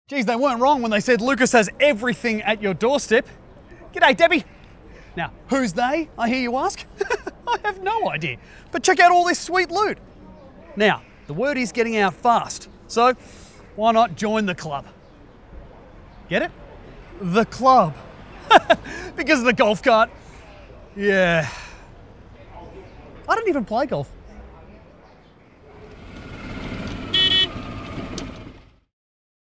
Geez, they weren't wrong when they said Lucas has everything at your doorstep. G'day, Debbie. Now, who's they, I hear you ask? I have no idea, but check out all this sweet loot. Now, the word is getting out fast, so why not join the club? Get it? The club. Because of the golf cart. Yeah. I don't even play golf.